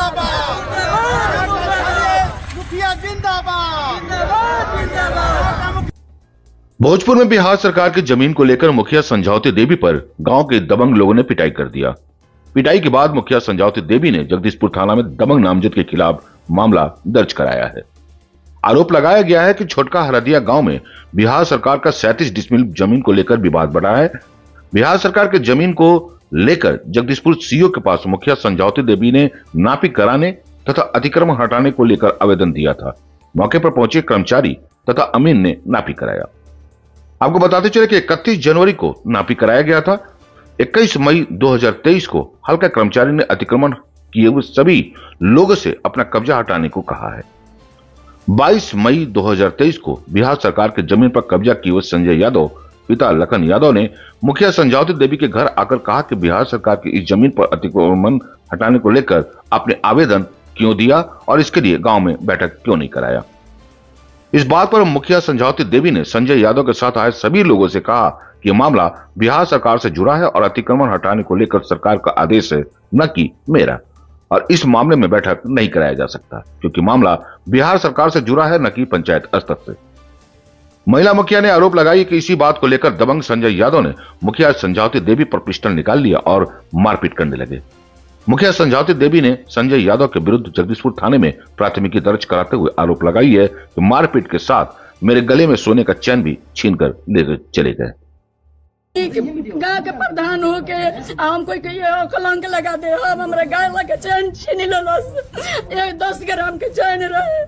भोजपुर में बिहार सरकार की जमीन को लेकर मुखिया संझावती देवी पर गांव के दबंग लोगों ने पिटाई कर दिया। पिटाई के बाद मुखिया संझावती देवी ने जगदीशपुर थाना में दबंग नामजद के खिलाफ मामला दर्ज कराया है। आरोप लगाया गया है कि छोटका हरदिया गांव में बिहार सरकार का 37 डिसमिल जमीन को लेकर विवाद बढ़ा है। बिहार सरकार के जमीन को लेकर जगदीशपुर सीओ के पास मुखिया संझावती देवी ने नापी कराने तथा अतिक्रमण हटाने को लेकर आवेदन दिया था। मौके पर पहुंचे कर्मचारी तथा अमीन ने नापी कराया। आपको बताते चले कि 31 जनवरी को नापी कराया गया था। 21 मई 2023 को हल्का कर्मचारी ने अतिक्रमण किए हुए सभी लोगों से अपना कब्जा हटाने को कहा है। 22 मई 2023 को बिहार सरकार के जमीन पर कब्जा किए हुए संजय यादव पिता लखन यादव ने मुखिया संझावती देवी के घर आकर कहा कि बिहार सरकार की इस जमीन पर अतिक्रमण हटाने को लेकर आपने आवेदन क्यों दिया और इसके लिए गांव में बैठक क्यों नहीं कराया। इस बात पर मुखिया संझावती देवी ने संजय यादव के साथ आए सभी लोगों से कहा कि मामला बिहार सरकार से जुड़ा है और अतिक्रमण हटाने को लेकर सरकार का आदेश है, न कि मेरा, और इस मामले में बैठक नहीं कराया जा सकता क्योंकि मामला बिहार सरकार से जुड़ा है, न कि पंचायत स्तर से। महिला मुखिया ने आरोप लगाई कि इसी बात को लेकर दबंग संजय यादव ने मुखिया संझावती देवी पर पिस्टल निकाल लिया और मारपीट करने लगे। मुखिया संझावती देवी ने संजय यादव के विरुद्ध जगदीशपुर थाने में प्राथमिकी दर्ज कराते हुए आरोप लगाई है कि मारपीट के साथ मेरे गले में सोने का चैन भी छीनकर ले चले गए। गाय के प्रधान हो के हम कोई कलंक लगा दे, हम हमारे गाय लगे चैन छीन ले, 10 ग्राम के चैन रहे।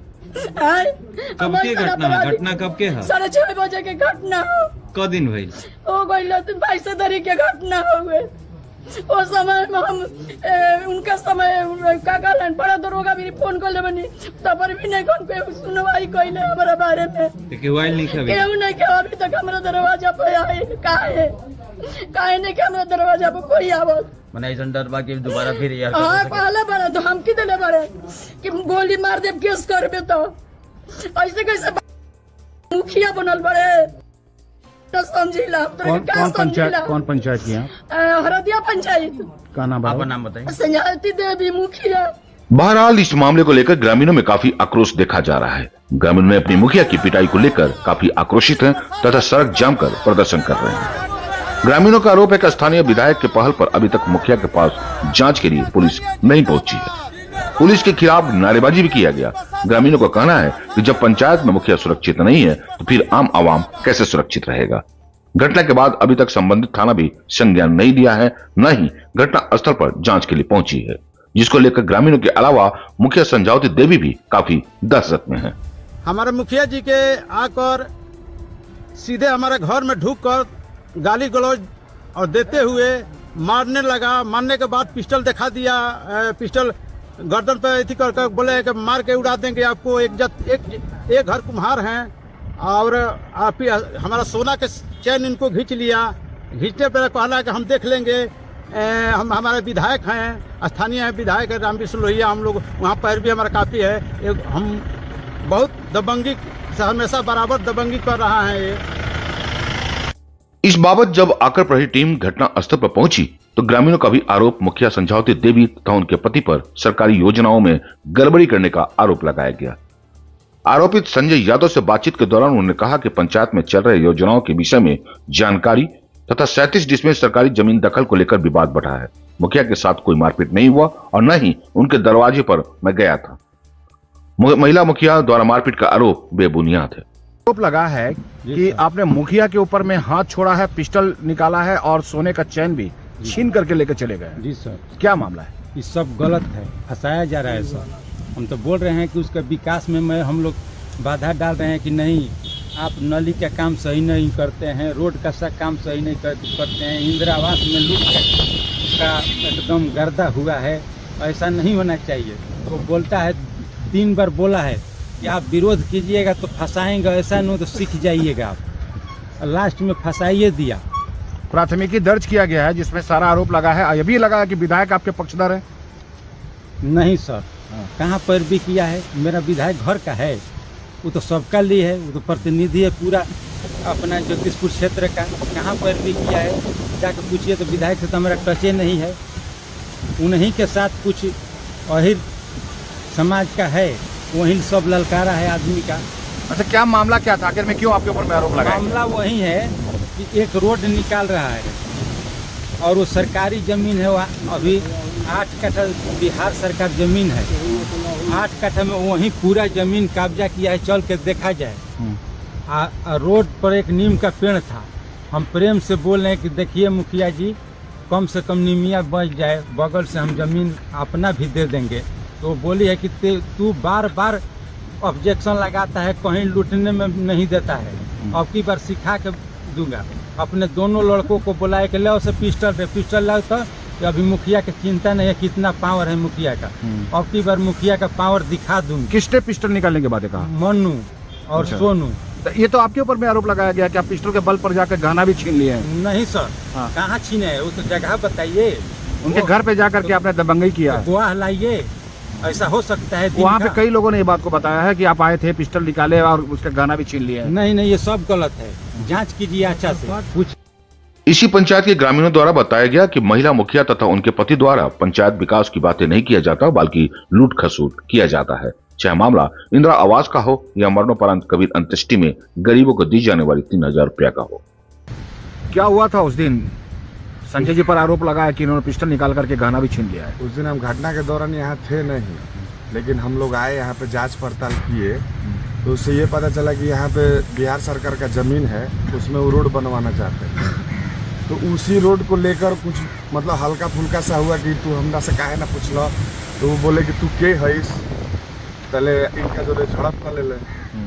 कब के घटना कब के है? 6:30 बजे के घटना हो। क दिन भइल? ओ गइल 22 तारीख के घटना हुए। ओ समय में हम उनका समय का कहलन बड़ा दरोगा भी फोन कर ले बनी तब भी नहीं कौन पे सुनवाई कइले हमारे बारे में। तो केहू आइल नहीं खबे? केहू नहीं के अभी तक हमारा दरवाजा पे आए काहे नहीं के हमारा दरवाजा पे कोई आवत। मने ऐसा डर बा कि दोबारा फिर यार हां पहले बड़ा धमकी देले बड़े कि गोली मार देब केस करबे तो ऐसे कैसे मुखिया बनल बड़े समझिला। कौन पंचायत की? हरदिया पंचायत का नाम? आपका नाम बताइए। संझावती देवी मुखिया। बहरहाल इस मामले को लेकर ग्रामीणों में काफी आक्रोश देखा जा रहा है। ग्रामीण में अपनी मुखिया की पिटाई को लेकर काफी आक्रोशित हैं तथा सड़क जाम कर प्रदर्शन कर रहे हैं। ग्रामीणों का आरोप है कि स्थानीय विधायक के पहल पर अभी तक मुखिया के पास जांच के लिए पुलिस नहीं पहुंची है। पुलिस के खिलाफ नारेबाजी भी किया गया। ग्रामीणों का कहना है कि जब पंचायत में मुखिया सुरक्षित नहीं है तो फिर आम आवाम कैसे सुरक्षित रहेगा। घटना के बाद अभी तक संबंधित थाना भी संज्ञान नहीं लिया है, न ही घटना स्थल पर जांच के लिए पहुंची है, जिसको लेकर ग्रामीणों के अलावा मुखिया संझावती देवी भी काफी दहशत में है। हमारे मुखिया जी के आकर सीधे हमारे घर में ढुक कर गाली गलौज और देते हुए मारने लगा। मारने के बाद पिस्टल दिखा दिया, पिस्टल गर्दन पे ऐसी कर बोले कि मार के उड़ा देंगे आपको। एक घर कुम्हार हैं और आप हमारा सोना के चैन इनको खींच लिया। खींचने पर कहला कि हम देख लेंगे, हम हमारे विधायक हैं, स्थानीय विधायक है राम विष्णु लोहिया, हम लोग वहाँ पर भी हमारा काफी है। हम बहुत दबंगी हमेशा बराबर दबंगी कर रहा है ये। इस बाबत जब आकर प्रहरी टीम घटना स्थल पर पहुंची तो ग्रामीणों का भी आरोप मुखिया संझावती देवी तथा उनके पति पर सरकारी योजनाओं में गड़बड़ी करने का आरोप लगाया गया। आरोपित संजय यादव से बातचीत के दौरान उन्होंने कहा कि पंचायत में चल रहे योजनाओं के विषय में जानकारी तथा 37 डिसमिल सरकारी जमीन दखल को लेकर विवाद बढ़ा है। मुखिया के साथ कोई मारपीट नहीं हुआ और न ही उनके दरवाजे पर मैं गया था। महिला मुखिया द्वारा मारपीट का आरोप बेबुनियाद है। आरोप लगा है कि आपने मुखिया के ऊपर में हाथ छोड़ा है, पिस्टल निकाला है और सोने का चैन भी छीन करके लेकर चले गए। जी सर। क्या मामला है? ये सब गलत है, फंसाया जा रहा है सर। हम तो बोल रहे हैं कि उसका विकास में हम लोग बाधा डाल रहे हैं कि नहीं, आप नली का काम सही नहीं करते हैं, रोड का काम सही नहीं करते हैं, इंदिरा आवास में लूट का एकदम गर्दा हुआ है, ऐसा नहीं होना चाहिए। वो बोलता है 3 बार बोला है कि आप विरोध कीजिएगा तो फंसाएंगे, ऐसा नहीं तो सीख जाइएगा आप। लास्ट में फंसाइए दिया। प्राथमिकी दर्ज किया गया है जिसमें सारा आरोप लगा है। ये भी लगा कि विधायक आपके पक्षधर है? नहीं सर, कहाँ पर भी किया है। मेरा विधायक घर का है, वो तो सबका लिए है, वो तो प्रतिनिधि है पूरा अपना जगदीशपुर क्षेत्र का। कहाँ पर भी किया है जाके पूछिए तो विधायक से तो हमारा टचे नहीं है। उन्हीं के साथ कुछ अहिर समाज का है, वही सब ललकारा है आदमी का। अच्छा, क्या मामला क्या था, आखिर में क्यों आपके ऊपर में आरोप लगाया? मामला वही है कि एक रोड निकाल रहा है और वो सरकारी ज़मीन है, वहाँ अभी 8 कट्ठा बिहार सरकार ज़मीन है, 8 कट्ठा में वहीं पूरा ज़मीन कब्जा किया है। चल के देखा जाए, रोड पर एक नीम का पेड़ था। हम प्रेम से बोल रहे हैं कि देखिए मुखिया जी, कम से कम नीमिया बच जाए, बगल से हम ज़मीन अपना भी दे देंगे। तो बोली है कि तू बार बार ऑब्जेक्शन लगाता है, कहीं लूटने में नहीं देता है, अब की बार सिखा के दूंगा। अपने दोनों लड़कों को बुलाए के लाओ से पिस्टल लाओ, तो अभी मुखिया की चिंता नहीं है कितना पावर है मुखिया का। अब की बार मुखिया का पावर दिखा दूंगा। किसने पिस्टल निकालने के बाद कहा? मन्नू और सोनू। तो ये तो आपके ऊपर में आरोप लगाया गया कि आप पिस्टल के बल पर जाकर गहना भी छीन लिए हैं। नहीं सर, कहाँ छीने है, वो तो जगह बताइए। उनके घर पे जाकर के आपने दबंगई किया? गुआह लाइए, ऐसा हो सकता है। वहाँ पे कई लोगों ने ये बात को बताया है कि आप आए थे, पिस्टल निकाले और उसका गहना भी छीन लिए। नहीं, ये सब गलत है, जांच कीजिए अच्छा से कुछ। इसी पंचायत के ग्रामीणों द्वारा बताया गया कि महिला मुखिया तथा उनके पति द्वारा पंचायत विकास की बातें नहीं किया जाता, बल्कि लूट खसूट किया जाता है। चाहे मामला इंदिरा आवास का हो या मरणोपरांत कबीर अंत्येष्टि में गरीबों को दी जाने वाली 3000 रुपया का हो। क्या हुआ था उस दिन? संजय जी पर आरोप लगाया कि इन्होंने पिस्टल निकाल करके गहना भी छीन लिया है। उस दिन हम घटना के दौरान यहाँ थे नहीं, लेकिन हम लोग आए यहाँ पे जांच पड़ताल किए, तो उससे ये पता चला कि यहाँ पे बिहार सरकार का ज़मीन है, उसमें वो रोड बनवाना चाहते हैं। तो उसी रोड को लेकर कुछ मतलब हल्का फुल्का सा हुआ कि तू हमरा से काहे ना पूछलो, तो वो बोले कि तू के हईस, तले इनका जो झड़प कर ले।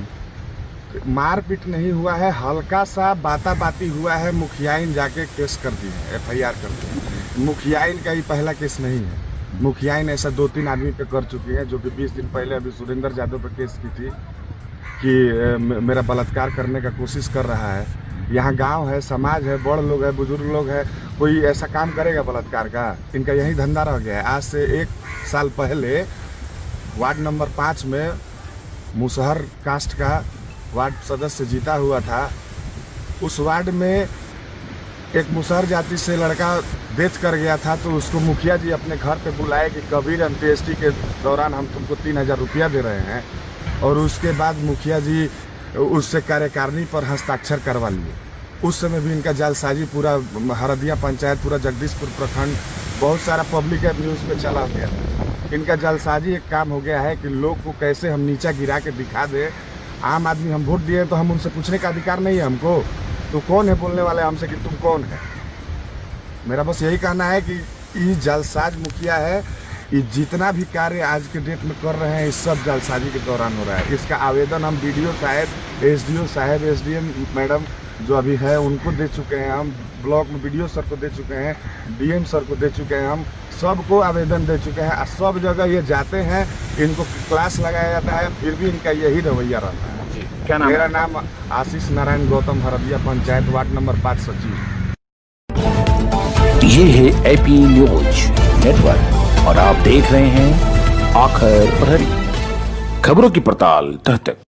मारपीट नहीं हुआ है, हल्का सा बाती हुआ है। मुखियाइन जाके केस कर दी है, FIR कर दी है। मुखियाइन का ही पहला केस नहीं है, मुखियाइन ऐसा 2-3 आदमी पे कर चुकी है, जो कि 20 दिन पहले अभी सुरेंद्र यादव पे केस की थी कि मेरा बलात्कार करने का कोशिश कर रहा है। यहाँ गांव है, समाज है, बड़ लोग है, बुजुर्ग लोग है, कोई ऐसा काम करेगा बलात्कार का? इनका यही धंधा रह गया है। आज से 1 साल पहले वार्ड नंबर 5 में मुसहर कास्ट का वार्ड सदस्य जीता हुआ था। उस वार्ड में एक मुसहर जाति से लड़का डेथ कर गया था, तो उसको मुखिया जी अपने घर पे बुलाए कि कबीर अंत्येष्टि के दौरान हम तुमको 3000 रुपया दे रहे हैं, और उसके बाद मुखिया जी उससे कार्यकारिणी पर हस्ताक्षर करवा लिए। उस समय भी इनका जालसाजी पूरा हरदिया पंचायत, पूरा जगदीशपुर प्रखंड, बहुत सारा पब्लिक न्यूज़ पे चला गया था। इनका जालसाजी एक काम हो गया है कि लोग को कैसे हम नीचा गिरा के दिखा दे। आम आदमी हम वोट दिए तो हम उनसे पूछने का अधिकार नहीं है हमको, तो कौन है बोलने वाले हमसे कि तुम कौन है? मेरा बस यही कहना है कि ये जालसाज मुखिया है। ये जितना भी कार्य आज के डेट में कर रहे हैं, इस सब जालसाजी के दौरान हो रहा है। इसका आवेदन हम BDO साहब, SDO साहब, SDM मैडम जो अभी है उनको दे चुके हैं, हम ब्लॉक में BDO सर को दे चुके हैं, DM सर को दे चुके हैं, हम सबको आवेदन दे चुके हैं। सब जगह ये जाते हैं, इनको क्लास लगाया जाता है, फिर भी इनका यही रवैया रहता है। क्या नाम? मेरा नाम आशीष नारायण गौतम, हरदिया पंचायत, वार्ड नंबर 5 सचिव। ये है AP न्यूज नेटवर्क और आप देख रहे हैं आखिर प्रहरी, खबरों की पड़ताल तह तक।